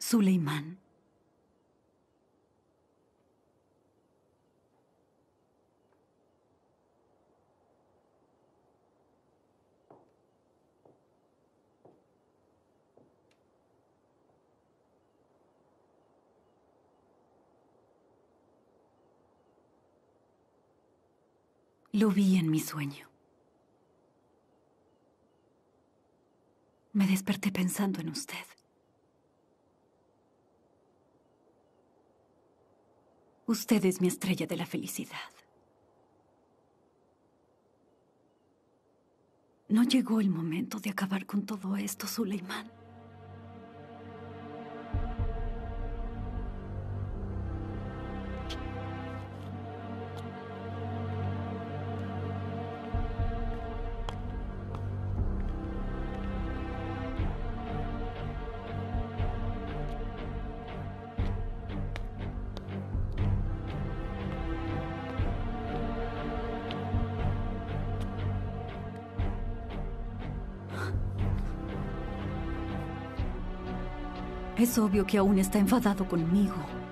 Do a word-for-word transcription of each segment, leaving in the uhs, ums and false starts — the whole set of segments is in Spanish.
Suleimán. Lo vi en mi sueño. Me desperté pensando en usted. Usted es mi estrella de la felicidad. ¿No llegó el momento de acabar con todo esto, Suleimán? Es obvio que aún está enfadado conmigo.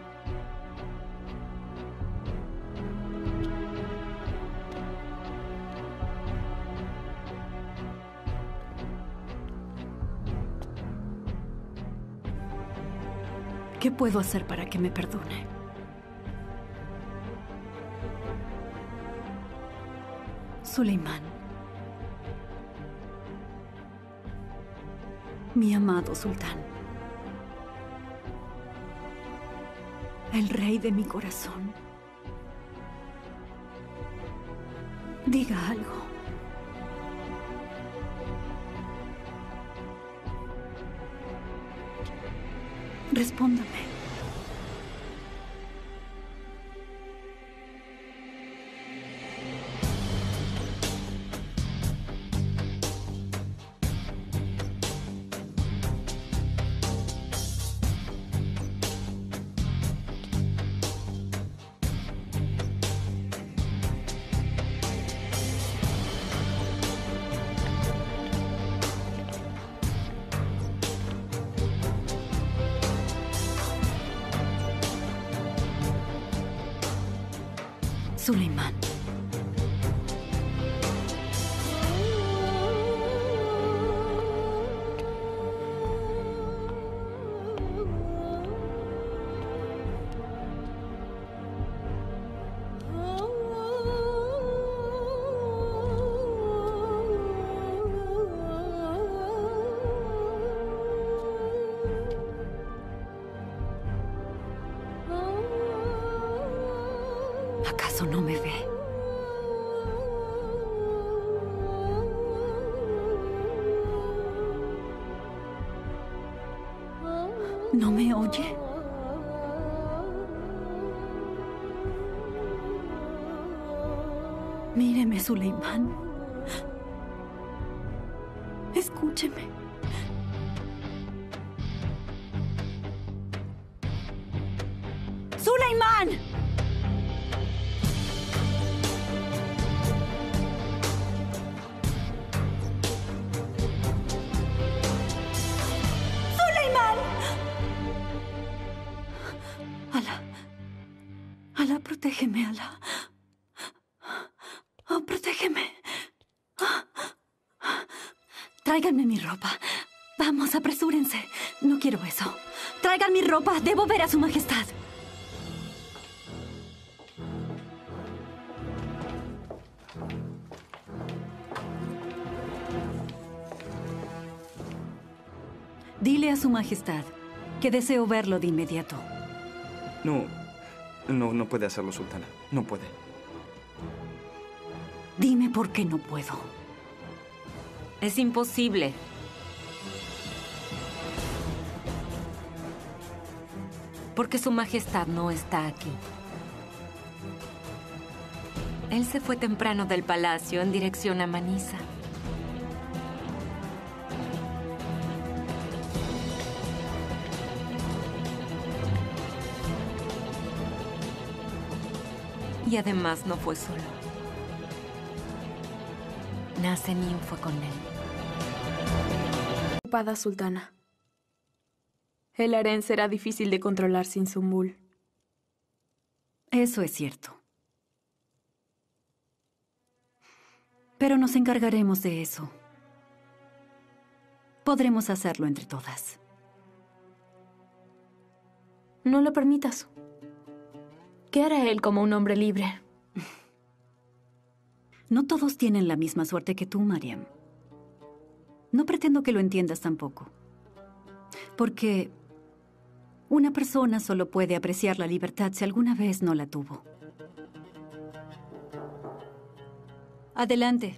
¿Qué puedo hacer para que me perdone? Suleimán. Mi amado sultán. El rey de mi corazón. Diga algo. Respóndame. Suleimán. ¿Acaso no me ve? ¿No me oye? Míreme, Suleimán. Escúcheme. ¡Suleimán! Alá. Alá, protégeme, Alá. Oh, protégeme. Tráiganme mi ropa. Vamos, apresúrense. No quiero eso. Traigan mi ropa. Debo ver a su majestad. Dile a su majestad que deseo verlo de inmediato. No, no, no puede hacerlo, sultana. No puede. Dime por qué no puedo. Es imposible. Porque su majestad no está aquí. Él se fue temprano del palacio en dirección a Manisa. Y además no fue solo. Nasenin fue con él. Ocupada, sultana. El harén será difícil de controlar sin Zumbul. Eso es cierto. Pero nos encargaremos de eso. Podremos hacerlo entre todas. No lo permitas. ¿Qué hará él como un hombre libre? No todos tienen la misma suerte que tú, Mariam. No pretendo que lo entiendas tampoco. Porque una persona solo puede apreciar la libertad si alguna vez no la tuvo. Adelante.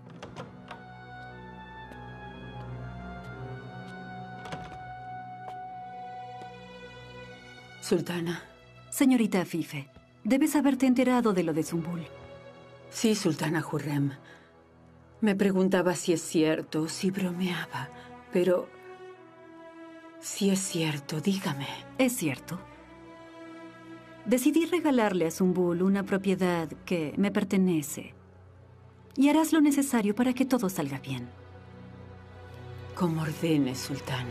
Sultana. Señorita Afife, debes haberte enterado de lo de Zumbul. Sí, Sultana Hurrem. Me preguntaba si es cierto, si bromeaba. Pero si es cierto, dígame. Es cierto. Decidí regalarle a Zumbul una propiedad que me pertenece. Y harás lo necesario para que todo salga bien. Como ordene, Sultana.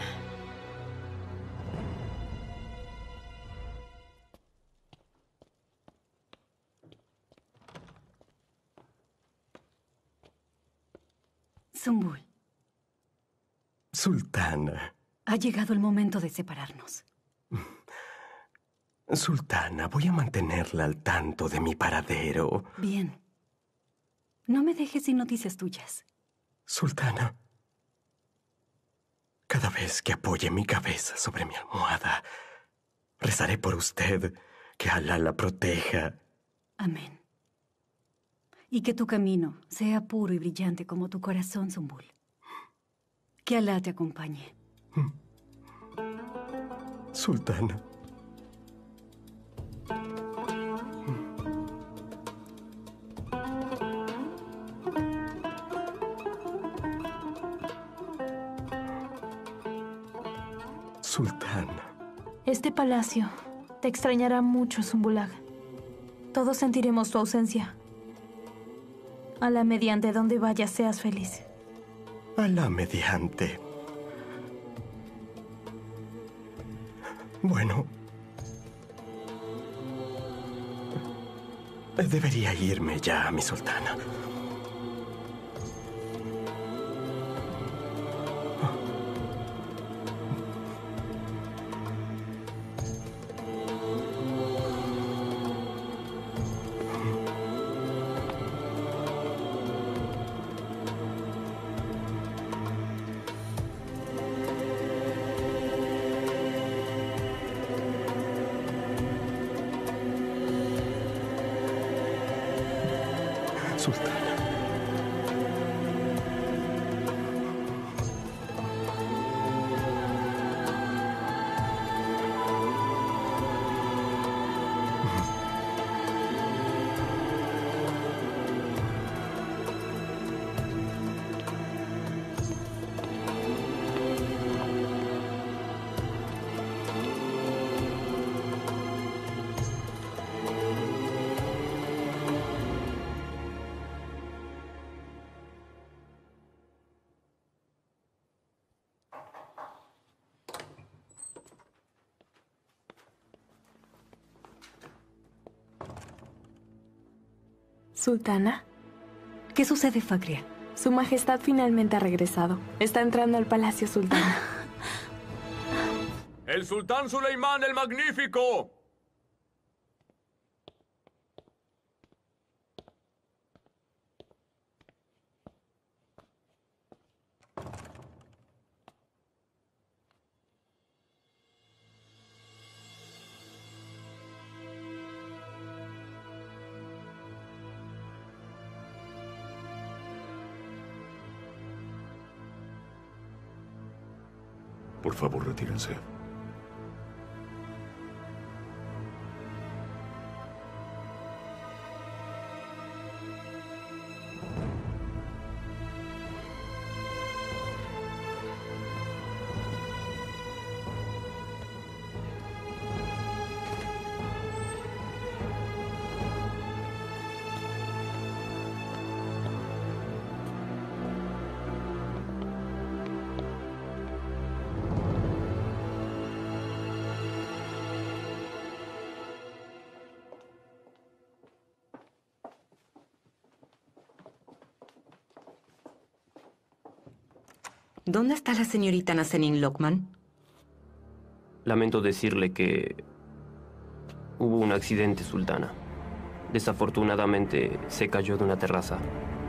Zumbul. Sultana. Ha llegado el momento de separarnos. Sultana, voy a mantenerla al tanto de mi paradero. Bien. No me dejes sin noticias tuyas. Sultana, cada vez que apoye mi cabeza sobre mi almohada, rezaré por usted, que Alá la proteja. Amén. Y que tu camino sea puro y brillante como tu corazón, Zumbul. Que Alá te acompañe. Sultana. Sultana. Este palacio te extrañará mucho, Zumbulag. Todos sentiremos tu ausencia. A la mediante donde vayas seas feliz. A la mediante. Bueno. Debería irme ya, mi sultana. Sultana. Sultana. ¿Qué sucede, Fakria? Su Majestad finalmente ha regresado. Está entrando al palacio, Sultana. ¡El Sultán Suleimán el Magnífico! Por favor, retírense. ¿Dónde está la señorita Nazanin Lokman? Lamento decirle que hubo un accidente, Sultana. Desafortunadamente, se cayó de una terraza.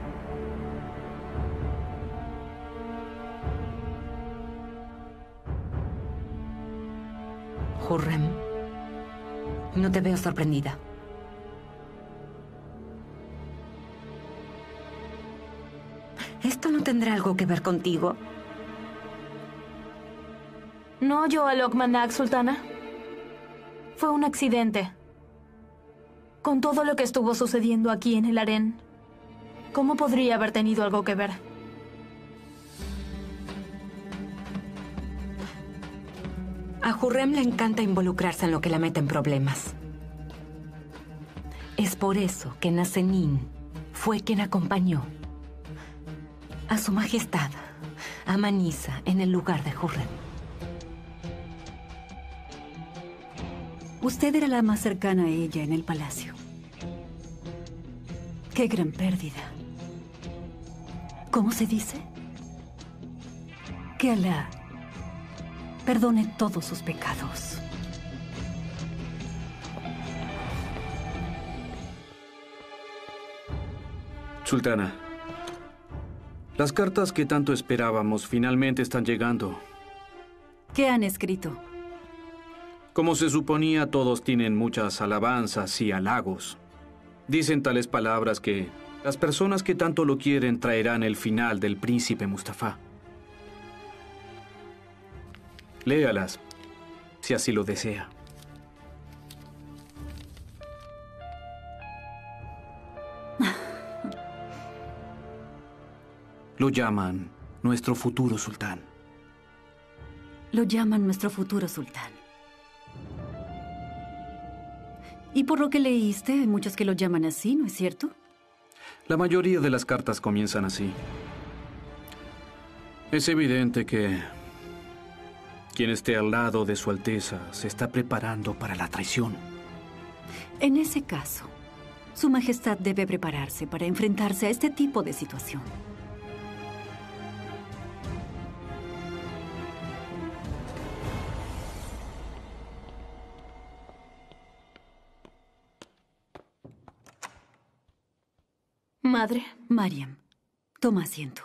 Hurrem, no te veo sorprendida. ¿Esto no tendrá algo que ver contigo? No oyó a Lokman, Sultana. Fue un accidente. Con todo lo que estuvo sucediendo aquí en el harén, ¿cómo podría haber tenido algo que ver? A Hurrem le encanta involucrarse en lo que la mete en problemas. Es por eso que Nazanin fue quien acompañó a su majestad, a Manisa, en el lugar de Hurrem. Usted era la más cercana a ella en el palacio. ¡Qué gran pérdida! ¿Cómo se dice? Que Alá perdone todos sus pecados. Sultana, las cartas que tanto esperábamos finalmente están llegando. ¿Qué han escrito? Como se suponía, todos tienen muchas alabanzas y halagos. Dicen tales palabras que las personas que tanto lo quieren traerán el final del príncipe Mustafa. Léalas, si así lo desea. Lo llaman nuestro futuro sultán. Lo llaman nuestro futuro sultán. Y por lo que leíste, hay muchos que lo llaman así, ¿no es cierto? La mayoría de las cartas comienzan así. Es evidente que quien esté al lado de Su Alteza se está preparando para la traición. En ese caso, Su Majestad debe prepararse para enfrentarse a este tipo de situación. Madre. Mariam, toma asiento.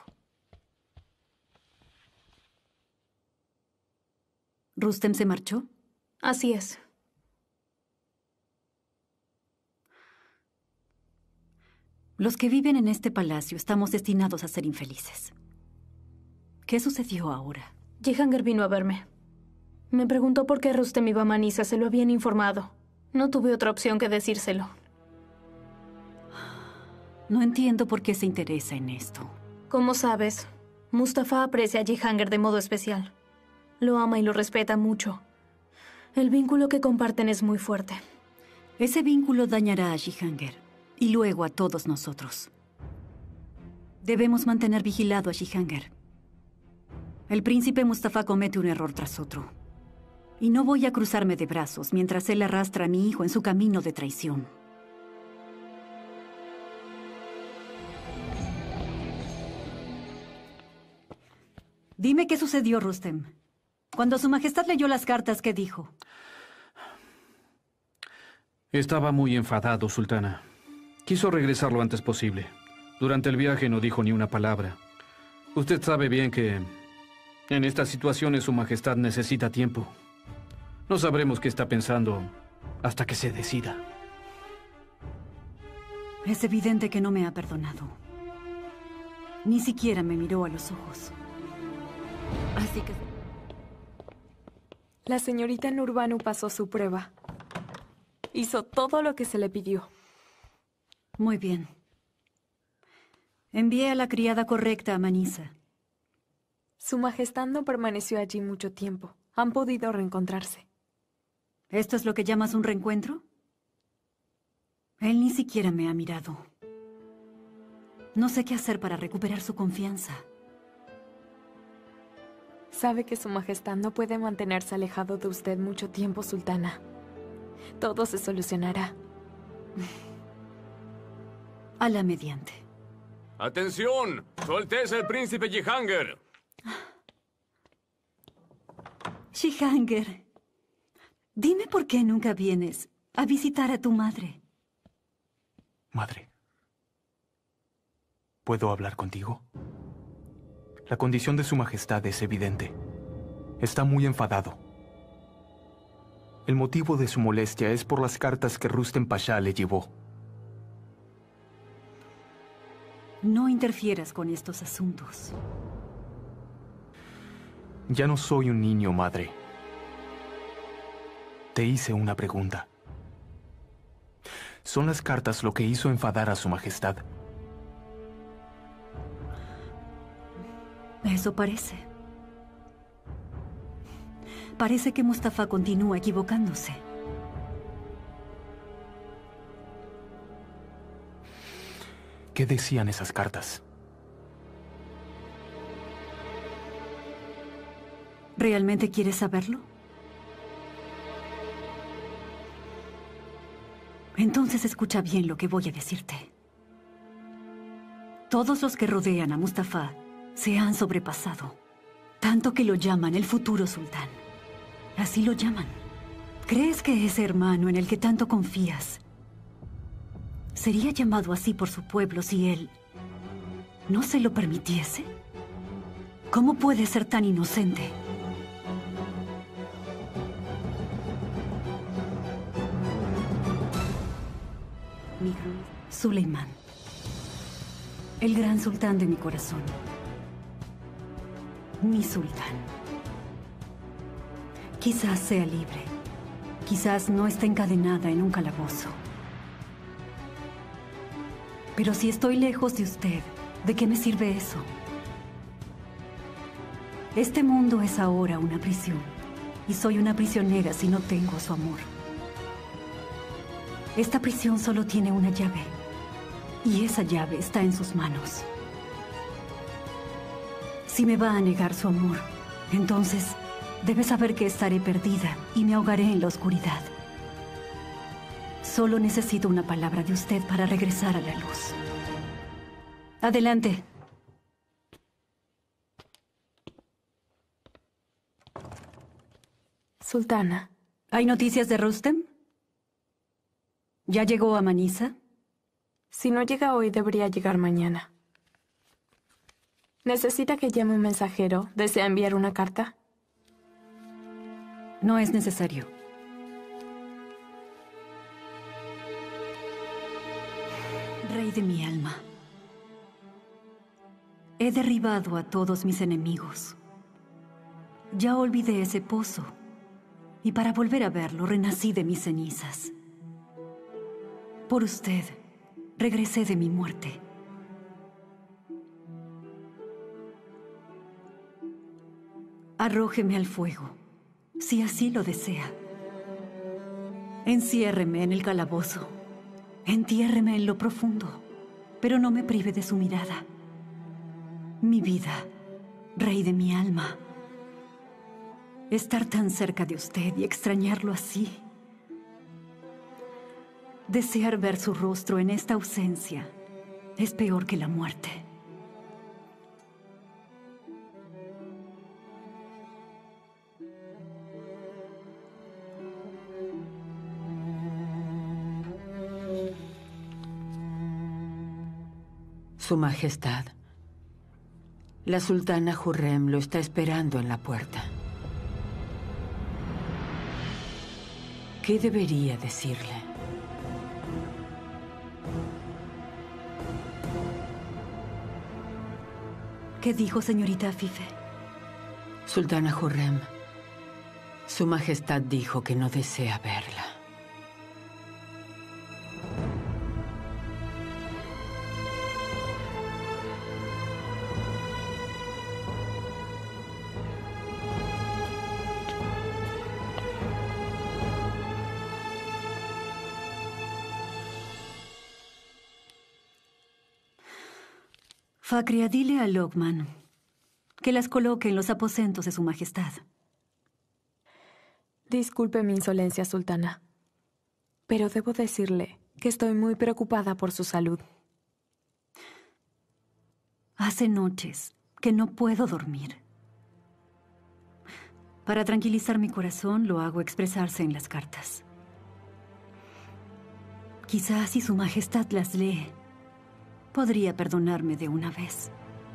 ¿Rustem se marchó? Así es. Los que viven en este palacio estamos destinados a ser infelices. ¿Qué sucedió ahora? Jehangir vino a verme. Me preguntó por qué Rustem iba a Manisa. Se lo habían informado. No tuve otra opción que decírselo. No entiendo por qué se interesa en esto. Como sabes, Mustafa aprecia a Jehangir de modo especial. Lo ama y lo respeta mucho. El vínculo que comparten es muy fuerte. Ese vínculo dañará a Jehangir y luego a todos nosotros. Debemos mantener vigilado a Jehangir. El príncipe Mustafa comete un error tras otro. Y no voy a cruzarme de brazos mientras él arrastra a mi hijo en su camino de traición. Dime qué sucedió, Rustem. Cuando Su Majestad leyó las cartas, ¿qué dijo? Estaba muy enfadado, Sultana. Quiso regresar lo antes posible. Durante el viaje no dijo ni una palabra. Usted sabe bien que en estas situaciones Su Majestad necesita tiempo. No sabremos qué está pensando hasta que se decida. Es evidente que no me ha perdonado. Ni siquiera me miró a los ojos. Así que... La señorita Nurbanu pasó su prueba. Hizo todo lo que se le pidió. Muy bien. Envié a la criada correcta a Manisa. Su Majestad no permaneció allí mucho tiempo. Han podido reencontrarse. ¿Esto es lo que llamas un reencuentro? Él ni siquiera me ha mirado. No sé qué hacer para recuperar su confianza. Sabe que Su Majestad no puede mantenerse alejado de usted mucho tiempo, Sultana. Todo se solucionará. A la mediante. ¡Atención! ¡Su Alteza el Príncipe Jehangir! Shihanger, dime por qué nunca vienes a visitar a tu madre. Madre, ¿puedo hablar contigo? La condición de su majestad es evidente. Está muy enfadado. El motivo de su molestia es por las cartas que Rustem Pasha le llevó. No interfieras con estos asuntos. Ya no soy un niño, madre. Te hice una pregunta. ¿Son las cartas lo que hizo enfadar a su majestad? Eso parece. Parece que Mustafa continúa equivocándose. ¿Qué decían esas cartas? ¿Realmente quieres saberlo? Entonces escucha bien lo que voy a decirte. Todos los que rodean a Mustafa se han sobrepasado, tanto que lo llaman el futuro sultán. Así lo llaman. ¿Crees que ese hermano en el que tanto confías sería llamado así por su pueblo si él no se lo permitiese? ¿Cómo puede ser tan inocente? Suleimán, el gran sultán de mi corazón. Mi sultán. Quizás sea libre. Quizás no esté encadenada en un calabozo. Pero si estoy lejos de usted, ¿de qué me sirve eso? Este mundo es ahora una prisión. Y soy una prisionera si no tengo su amor. Esta prisión solo tiene una llave. Y esa llave está en sus manos. Si me va a negar su amor, entonces debe saber que estaré perdida y me ahogaré en la oscuridad. Solo necesito una palabra de usted para regresar a la luz. Adelante. Sultana. ¿Hay noticias de Rustem? ¿Ya llegó a Manisa? Si no llega hoy, debería llegar mañana. ¿Necesita que llame un mensajero? ¿Desea enviar una carta? No es necesario. Rey de mi alma. He derribado a todos mis enemigos. Ya olvidé ese pozo. Y para volver a verlo, renací de mis cenizas. Por usted, regresé de mi muerte. Arrójeme al fuego, si así lo desea. Enciérreme en el calabozo. Entiérreme en lo profundo, pero no me prive de su mirada. Mi vida, rey de mi alma. Estar tan cerca de usted y extrañarlo así. Desear ver su rostro en esta ausencia es peor que la muerte. Su Majestad, la sultana Hurrem lo está esperando en la puerta. ¿Qué debería decirle? ¿Qué dijo, señorita Afife? Sultana Hurrem, Su Majestad dijo que no desea verla. Fakria, dile a Lokman que las coloque en los aposentos de su majestad. Disculpe mi insolencia, sultana, pero debo decirle que estoy muy preocupada por su salud. Hace noches que no puedo dormir. Para tranquilizar mi corazón, lo hago expresarse en las cartas. Quizás si Su Majestad las lee, podría perdonarme de una vez.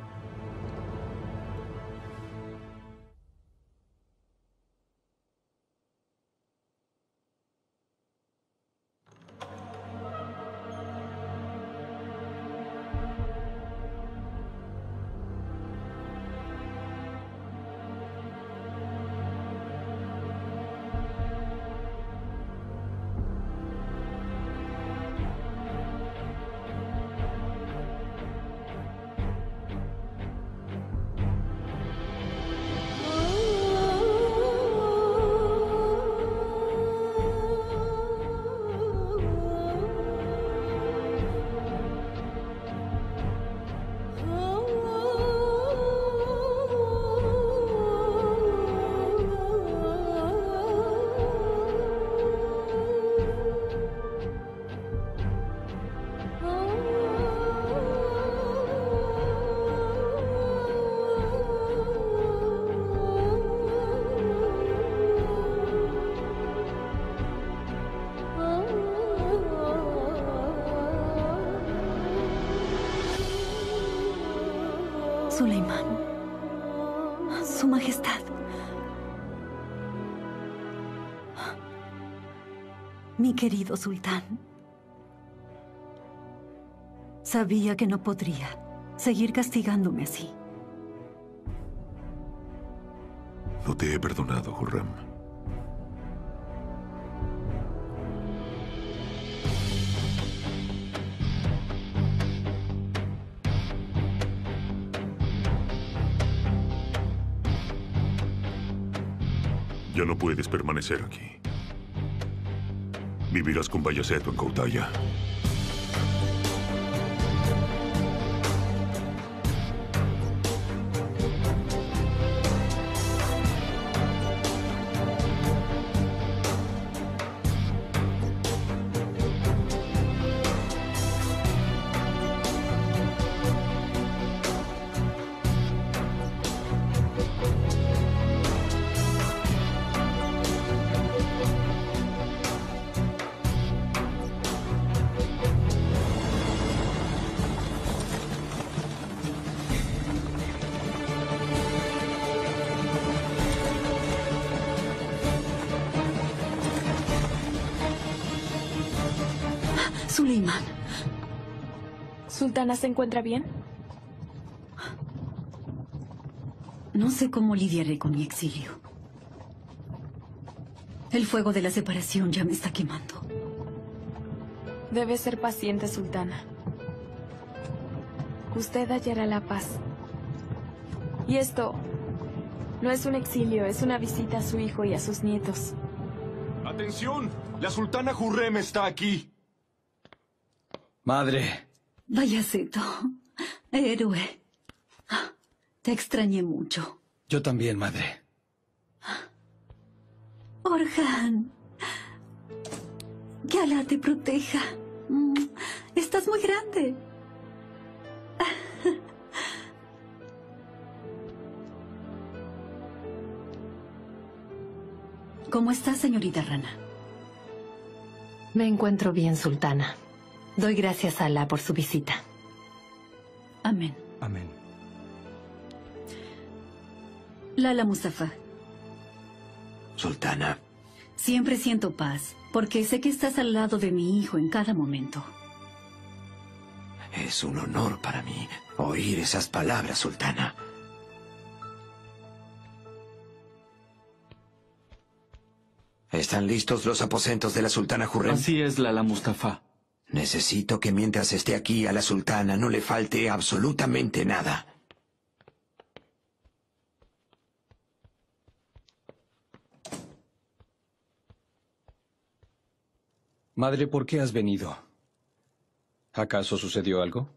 Suleimán. Su Majestad. Mi querido sultán. Sabía que no podría seguir castigándome así. No te he perdonado, Hurrem. Ya no puedes permanecer aquí. Vivirás con Bayaceto en Kautaya. Suleimán. ¿Sultana se encuentra bien? No sé cómo lidiaré con mi exilio. El fuego de la separación ya me está quemando. Debe ser paciente, Sultana. Usted hallará la paz. Y esto no es un exilio, es una visita a su hijo y a sus nietos. ¡Atención! ¡La sultana Hurrem está aquí! Madre. Bayaceto, héroe. Te extrañé mucho. Yo también, madre. Orhan. Que Alá te proteja. Estás muy grande. ¿Cómo estás, señorita Rana? Me encuentro bien, sultana. Doy gracias a Alá por su visita. Amén. Amén. Lala Mustafa. Sultana. Siempre siento paz, porque sé que estás al lado de mi hijo en cada momento. Es un honor para mí oír esas palabras, sultana. ¿Están listos los aposentos de la sultana Hurrem? Así es, Lala Mustafa. Necesito que mientras esté aquí a la sultana no le falte absolutamente nada. Madre, ¿por qué has venido? ¿Acaso sucedió algo?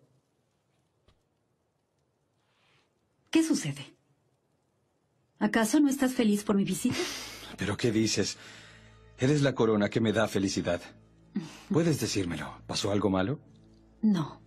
¿Qué sucede? ¿Acaso no estás feliz por mi visita? ¿Pero qué dices? Eres la corona que me da felicidad. ¿Puedes decírmelo? ¿Pasó algo malo? No.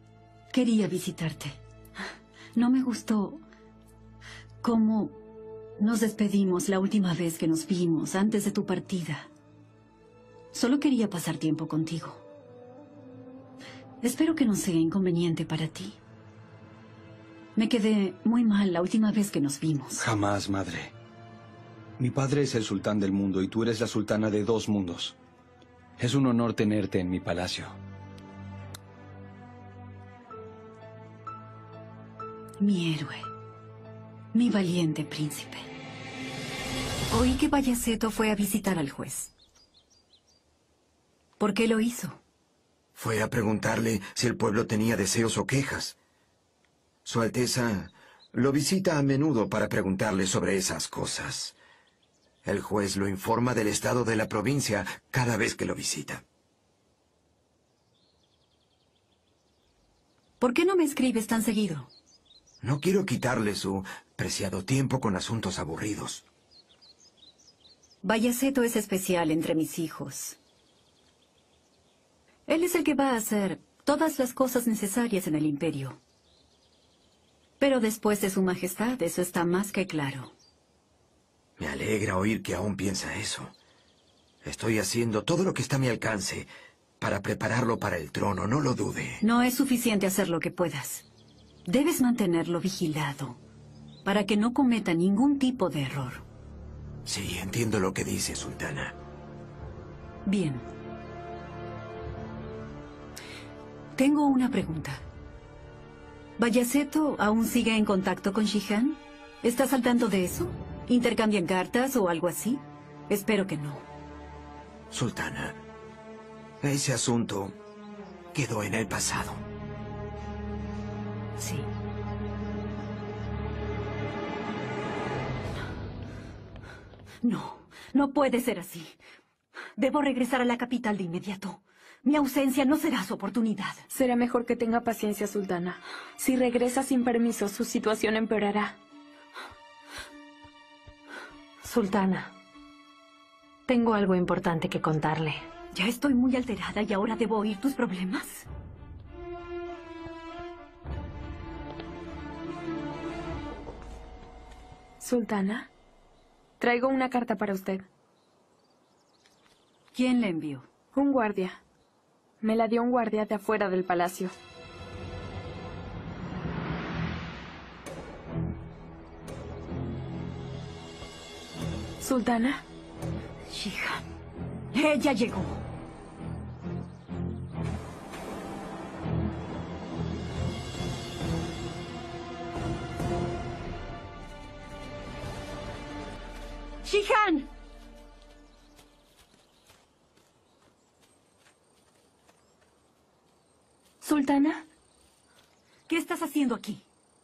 Quería visitarte. No me gustó cómo Nos despedimos la última vez que nos vimos, antes de tu partida. Solo quería pasar tiempo contigo. Espero que no sea inconveniente para ti. Me quedé muy mal la última vez que nos vimos. Jamás, madre. Mi padre es el sultán del mundo y tú eres la sultana de dos mundos. Es un honor tenerte en mi palacio. Mi héroe. Mi valiente príncipe. Oí que Bayaceto fue a visitar al juez. ¿Por qué lo hizo? Fue a preguntarle si el pueblo tenía deseos o quejas. Su Alteza lo visita a menudo para preguntarle sobre esas cosas. El juez lo informa del estado de la provincia cada vez que lo visita. ¿Por qué no me escribes tan seguido? No quiero quitarle su preciado tiempo con asuntos aburridos. Bayaceto es especial entre mis hijos. Él es el que va a hacer todas las cosas necesarias en el imperio. Pero después de su majestad, eso está más que claro. Me alegra oír que aún piensa eso. Estoy haciendo todo lo que está a mi alcance para prepararlo para el trono, no lo dude. No es suficiente hacer lo que puedas. Debes mantenerlo vigilado para que no cometa ningún tipo de error. Sí, entiendo lo que dice, sultana. Bien. Tengo una pregunta. ¿Bayaceto aún sigue en contacto con Shihan? ¿Estás al tanto de eso? ¿Intercambian cartas o algo así? Espero que no. Sultana, ese asunto quedó en el pasado. Sí. No, no puede ser así. Debo regresar a la capital de inmediato. Mi ausencia no será su oportunidad. Será mejor que tenga paciencia, sultana. Si regresa sin permiso, su situación empeorará. Sultana, tengo algo importante que contarle. Ya estoy muy alterada y ahora debo oír tus problemas. Sultana, traigo una carta para usted. ¿Quién la envió? Un guardia. Me la dio un guardia de afuera del palacio. Sultana. Shihan. Ella llegó. Shihan. Sultana. ¿Qué estás haciendo aquí?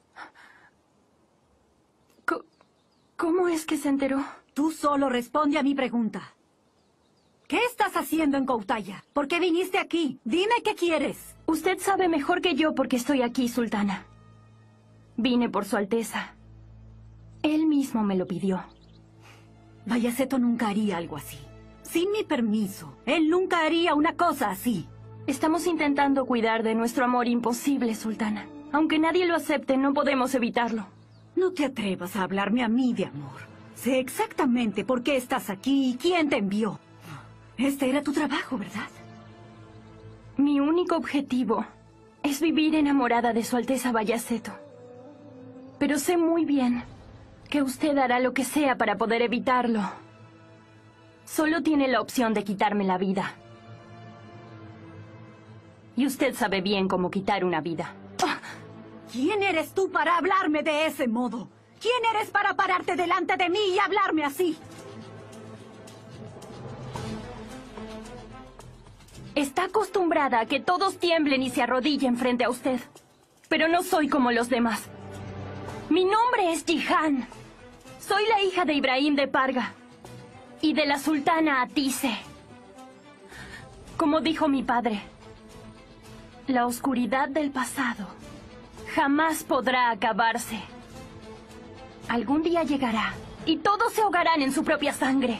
¿Cómo es que se enteró? Tú solo responde a mi pregunta. ¿Qué estás haciendo en Koutaya? ¿Por qué viniste aquí? Dime qué quieres. Usted sabe mejor que yo por qué estoy aquí, sultana. Vine por su Alteza. Él mismo me lo pidió. Bayaceto nunca haría algo así. Sin mi permiso. Él nunca haría una cosa así. Estamos intentando cuidar de nuestro amor imposible, sultana. Aunque nadie lo acepte, no podemos evitarlo. No te atrevas a hablarme a mí de amor. Sé exactamente por qué estás aquí y quién te envió. Este era tu trabajo, ¿verdad? Mi único objetivo es vivir enamorada de su Alteza Bayaceto. Pero sé muy bien que usted hará lo que sea para poder evitarlo. Solo tiene la opción de quitarme la vida. Y usted sabe bien cómo quitar una vida. ¿Quién eres tú para hablarme de ese modo? ¿Quién eres para pararte delante de mí y hablarme así? Está acostumbrada a que todos tiemblen y se arrodillen frente a usted. Pero no soy como los demás. Mi nombre es Jihan. Soy la hija de Ibrahim de Parga y de la sultana Atice. Como dijo mi padre, la oscuridad del pasado jamás podrá acabarse. Algún día llegará y todos se ahogarán en su propia sangre.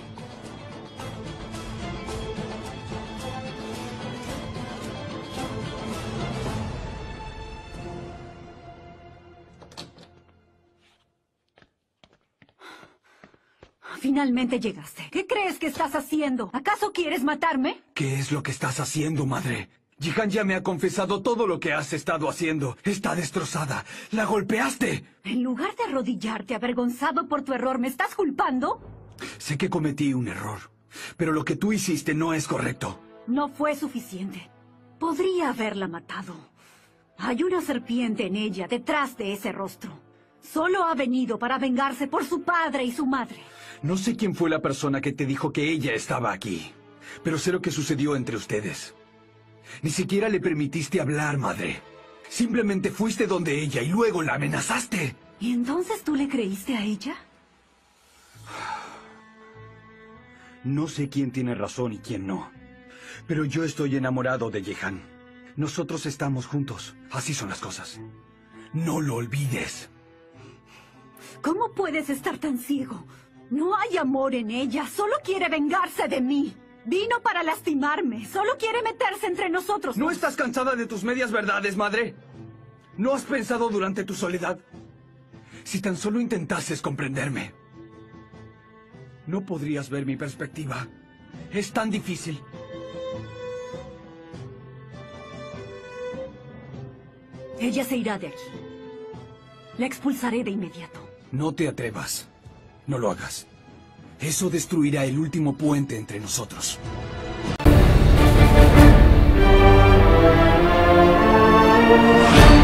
finalmente llegaste. ¿Qué crees que estás haciendo? ¿Acaso quieres matarme? ¿Qué es lo que estás haciendo, madre? Jihan ya me ha confesado todo lo que has estado haciendo. Está destrozada. ¡La golpeaste! En lugar de arrodillarte avergonzado por tu error, ¿me estás culpando? Sé que cometí un error, pero lo que tú hiciste no es correcto. No fue suficiente. Podría haberla matado. Hay una serpiente en ella, detrás de ese rostro. Solo ha venido para vengarse por su padre y su madre. No sé quién fue la persona que te dijo que ella estaba aquí, pero sé lo que sucedió entre ustedes. Ni siquiera le permitiste hablar, madre. Simplemente fuiste donde ella y luego la amenazaste. ¿Y entonces tú le creíste a ella? No sé quién tiene razón y quién no, pero yo estoy enamorado de Jihan. Nosotros estamos juntos. Así son las cosas. No lo olvides. ¿Cómo puedes estar tan ciego? No hay amor en ella. Solo quiere vengarse de mí. Vino para lastimarme. Solo quiere meterse entre nosotros. ¿No estás cansada de tus medias verdades, madre? ¿No has pensado durante tu soledad? Si tan solo intentases comprenderme. No podrías ver mi perspectiva. Es tan difícil. Ella se irá de aquí. La expulsaré de inmediato. No te atrevas. No lo hagas. Eso destruirá el último puente entre nosotros. Thank you.